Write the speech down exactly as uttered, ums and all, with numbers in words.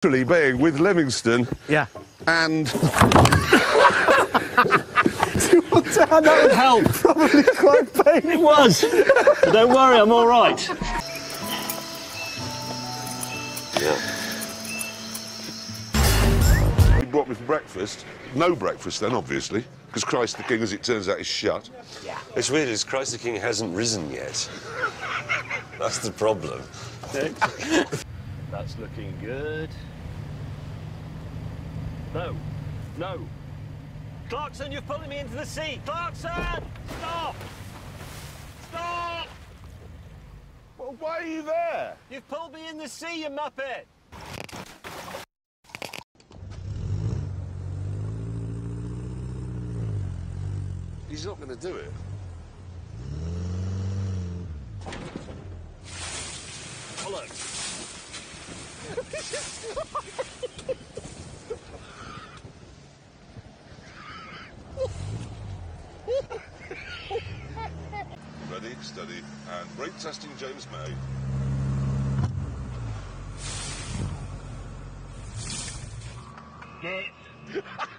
being with Livingston. Yeah. And... That would help. Probably quite painful. It was. But don't worry, I'm all right. Yeah. He brought me for breakfast. No breakfast then, obviously, because Christ the King, as it turns out, is shut. Yeah. It's weird, is Christ the King hasn't risen yet. That's the problem. That's looking good. No. No. Clarkson, you're pulling me into the sea! Clarkson! Stop! Stop! Well, why are you there? You've pulled me in the sea, you muppet! He's not going to do it. Follow. Ready, steady, and brake testing James May.